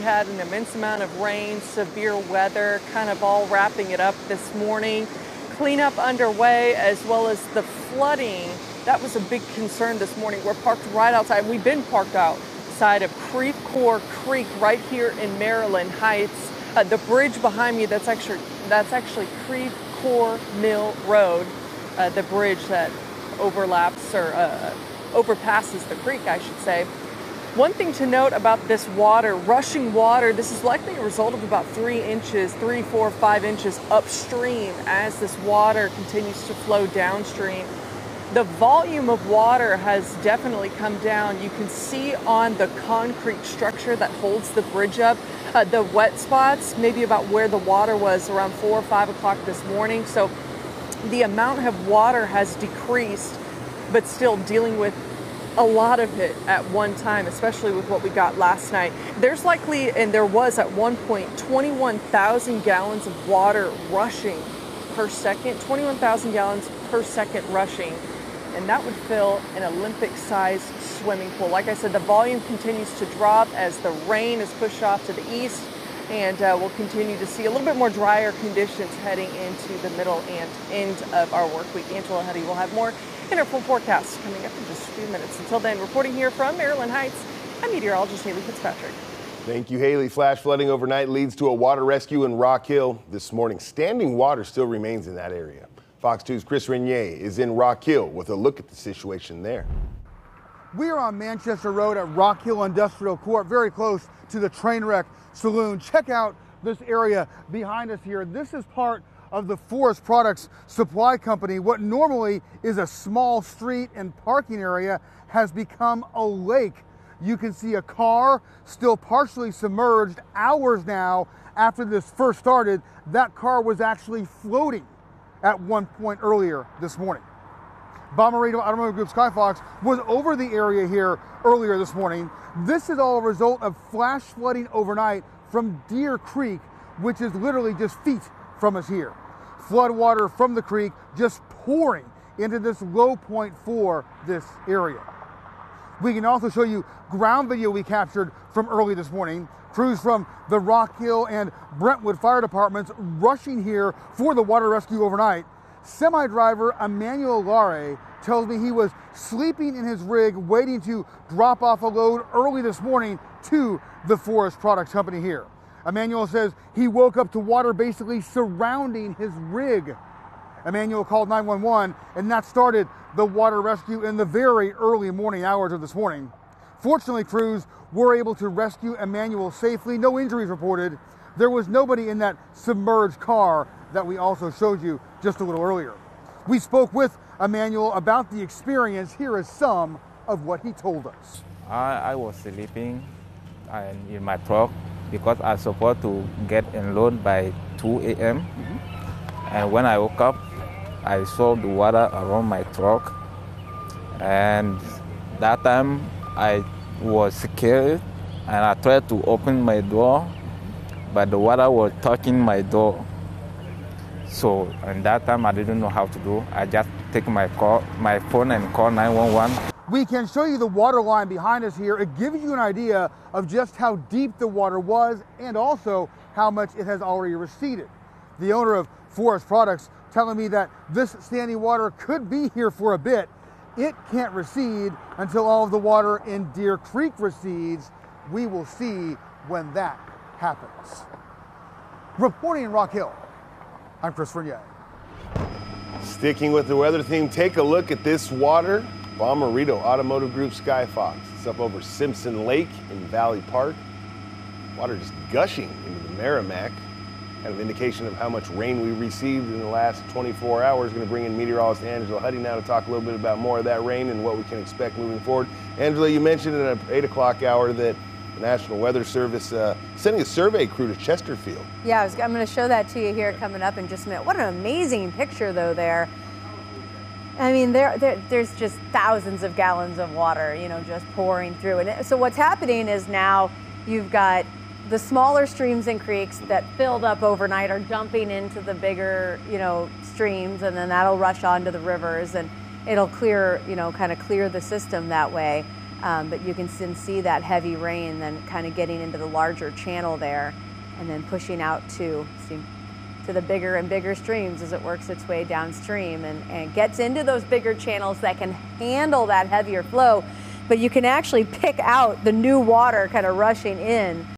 had an immense amount of rain, severe weather, kind of all wrapping it up this morning. Cleanup underway, as well as the flooding. That was a big concern this morning. We're parked right outside. We've been parked outside of Creve Coeur Creek right here in Maryland Heights. The bridge behind me, that's actually Creve Coeur Mill Road, the bridge that overlaps or overpasses the creek, I should say. One thing to note about this water, rushing water, this is likely a result of about 3 inches, 3, 4, 5 inches upstream as this water continues to flow downstream. The volume of water has definitely come down. You can see on the concrete structure that holds the bridge up, the wet spots, maybe about where the water was around 4 or 5 o'clock this morning. So the amount of water has decreased, but still dealing with a lot of it at one time, especially with what we got last night. There's likely, and there was at one point, 21,000 gallons of water rushing per second, 21,000 gallons per second rushing. And that would fill an Olympic-sized swimming pool. Like I said, the volume continues to drop as the rain is pushed off to the east, and we'll continue to see a little bit more drier conditions heading into the middle and end of our work week. Angela Huddy will have more in our full forecast coming up in just a few minutes. Until then, reporting here from Maryland Heights, I'm meteorologist Haley Fitzpatrick. Thank you, Haley. Flash flooding overnight leads to a water rescue in Rock Hill this morning. Standing water still remains in that area. Fox 2's Chris Renier is in Rock Hill with a look at the situation there. We are on Manchester Road at Rock Hill Industrial Court, very close to the Trainwreck Saloon. Check out this area behind us here. This is part of the Forest Products Supply Company. What normally is a small street and parking area has become a lake. You can see a car still partially submerged hours now after this first started. That car was actually floating at one point earlier this morning. Bommarito Automotive Group Skyfox was over the area here earlier this morning. This is all a result of flash flooding overnight from Deer Creek, which is literally just feet from us here. Flood water from the creek just pouring into this low point for this area. We can also show you ground video we captured from early this morning. Crews from the Rock Hill and Brentwood fire departments rushing here for the water rescue overnight. Semi-driver Emmanuel Lare tells me he was sleeping in his rig waiting to drop off a load early this morning to the Forest Products Company here. Emmanuel says he woke up to water basically surrounding his rig. Emmanuel called 911, and that started the water rescue in the very early morning hours of this morning. Fortunately, crews were able to rescue Emmanuel safely. No injuries reported. There was nobody in that submerged car that we also showed you just a little earlier. We spoke with Emmanuel about the experience. Here is some of what he told us. I was sleeping in my truck because I supposed to get in load by 2 a.m. And when I woke up, I saw the water around my truck. And that time I was scared and I tried to open my door, but the water was touching my door. So at that time I didn't know how to do. I just take my phone and call 911. We can show you the water line behind us here. It gives you an idea of just how deep the water was and also how much it has already receded. The owner of Forest Products telling me that this standing water could be here for a bit. It can't recede until all of the water in Deer Creek recedes. We will see when that happens. Reporting in Rock Hill, I'm Chris Renier. Sticking with the weather theme, take a look at this water. Bommarito Automotive Group Skyfox. It's up over Simpson Lake in Valley Park. Water just gushing into the Merrimack. Kind of indication of how much rain we received in the last 24 hours. Going to bring in meteorologist Angela Huddy now to talk a little bit about more of that rain and what we can expect moving forward. Angela, you mentioned in an 8 o'clock hour that the National Weather Service sending a survey crew to Chesterfield. Yeah, I'm going to show that to you here coming up in just a minute. What an amazing picture, though, there. I mean, there's just thousands of gallons of water, you know, just pouring through. And so what's happening is now you've got the smaller streams and creeks that filled up overnight are dumping into the bigger, you know, streams, and then that'll rush onto the rivers and it'll clear, you know, kind of clear the system that way. But you can see that heavy rain then kind of getting into the larger channel there and then pushing out to the bigger and bigger streams as it works its way downstream and gets into those bigger channels that can handle that heavier flow. But you can actually pick out the new water kind of rushing in.